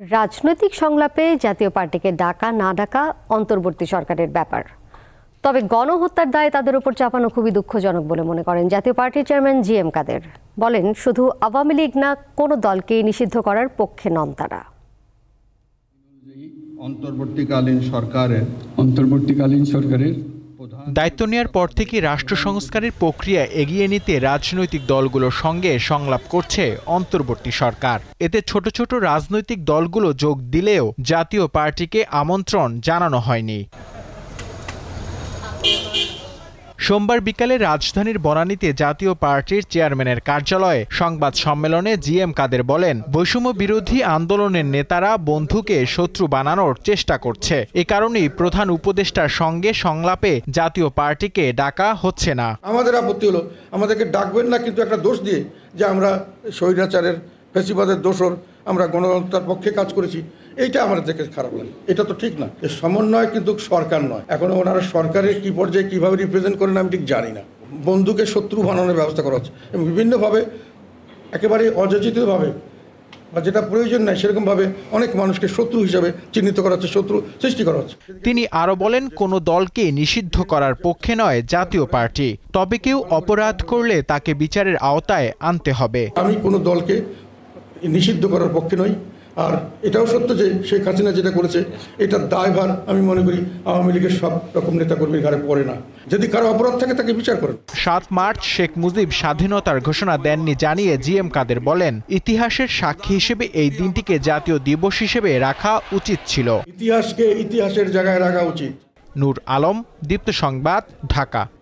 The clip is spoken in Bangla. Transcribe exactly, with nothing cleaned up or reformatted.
রাজনৈতিক সংলাপে জাতীয় পার্টিকে ডাকা না ডাকা অন্তর্বর্তী সরকারের ব্যাপার। তবে গণহত্যার দায় তাদের উপর চাপানো খুবই দুঃখজনক বলে মনে করেন জাতীয় পার্টির চেয়ারম্যান জি এম কাদের। বলেন, শুধু আওয়ামী লীগ না, কোনো দলকেই নিষিদ্ধ করার পক্ষে নন তারা। অন্তর্বর্তীকালীন সরকারের অন্তর্বর্তীকালীন সরকারের দায়িত্ব নেওয়ার পর থেকে রাষ্ট্র সংস্কারের প্রক্রিয়া এগিয়ে নিতে রাজনৈতিক দলগুলোর সঙ্গে সংলাপ করছে অন্তর্বর্তী সরকার। এতে ছোট ছোট রাজনৈতিক দলগুলো যোগ দিলেও জাতীয় পার্টিকে আমন্ত্রণ জানানো হয়নি। সোমবার বিকালে রাজধানীর বনানীতে জাতীয় পার্টির চেয়ারম্যানের কার্যালয়ে সংবাদ সম্মেলনে জি এম কাদের বলেন, বৈষম্য বিরোধী আন্দোলনের নেতারা বন্ধুকে শত্রু বানানোর চেষ্টা করছে। এ কারণেই প্রধান উপদেষ্টার সঙ্গে সংলাপে জাতীয় পার্টিকে ডাকা হচ্ছে না। আমাদের আপত্তি হলো, আমাদেরকে ডাকবেন না, কিন্তু একটা দোষ দিয়ে যে আমরা স্বৈরাচারের ফ্যাসিবাদের দোষর, আমরা গণতন্ত্রের পক্ষে কাজ করেছি, এইটা আমাদের দেখে খারাপ লাগে। এটা তো ঠিক না। সমন্বয় কিন্তু সরকার নয়। এখনো ওনারা সরকারের কি পর্যায়ে কীভাবে রিপ্রেজেন্ট করেন আমি ঠিক জানি না। বন্ধুকে শত্রু বানানোর ব্যবস্থা করা হচ্ছে এবং বিভিন্নভাবে একেবারে অযাচিতভাবে বা যেটা প্রয়োজন নাই সেরকমভাবে অনেক মানুষকে শত্রু হিসাবে চিহ্নিত করা হচ্ছে, শত্রু সৃষ্টি করা হচ্ছে। তিনি আরও বলেন, কোনো দলকে নিষিদ্ধ করার পক্ষে নয় জাতীয় পার্টি, তবে কেউ অপরাধ করলে তাকে বিচারের আওতায় আনতে হবে। আমি কোনো দলকে নিষিদ্ধ করার পক্ষে নই। আর এটাও সত্য যে শেখ হাসিনা যেটা করেছে এটার দায়ভার আমি মনে করি আওয়ামী লীগের সব রকম নেতাকর্মীর ঘাড়ে পড়ে না। যদি কারো অপরাধ থাকে তাকে বিচার করেন। সাত মার্চ শেখ মুজিব স্বাধীনতার ঘোষণা দেননি জানিয়ে জি এম কাদের বলেন, ইতিহাসের সাক্ষী হিসেবে এই দিনটিকে জাতীয় দিবস হিসেবে রাখা উচিত ছিল। ইতিহাসকে ইতিহাসের জায়গায় রাখা উচিত। নূর আলম, দীপ্ত সংবাদ, ঢাকা।